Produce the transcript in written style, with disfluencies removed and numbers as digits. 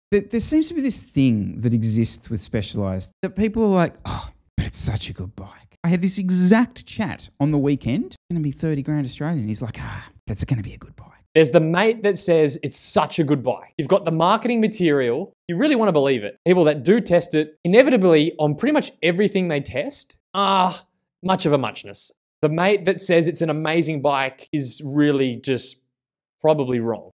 There seems to be this thing that exists with Specialized that people are like, oh, but it's such a good bike. I had this exact chat on the weekend. It's going to be 30 grand Australian. He's like, that's going to be a good bike. There's the mate that says it's such a good bike. You've got the marketing material. You really want to believe it. People that do test it, inevitably on pretty much everything they test, much of a muchness. The mate that says it's an amazing bike is really just probably wrong.